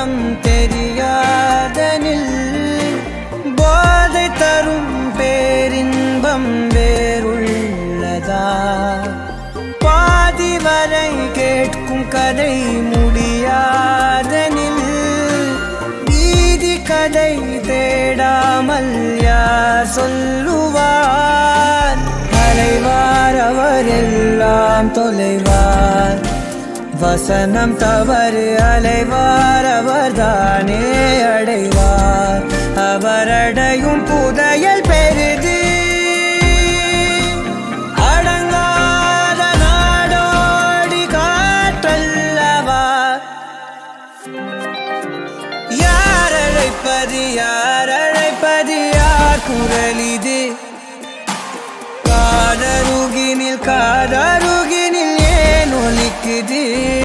அர்த்தம் தெரியாதனில் போதை தரும் பேரின்பம் வேறுள்ளதா? பாதி வரை கேட்கும் கதை முடியாதனில் நீதி கதை தேடாமல் யார் சொல்லுவார்? அலைவார் அவர் எல்லாம் தொலைவார், வசனம் தவறு அலைவார் அவர்தானே அடைவார். அவரடையும் புதையல் பெரிது, அடங்காத நாடோடி காற்றல்லவா? யார் அழைப்பது யார் அழைப்பது யார் குரலிது? காதருகினில் ஏன் ஒலிக்குது?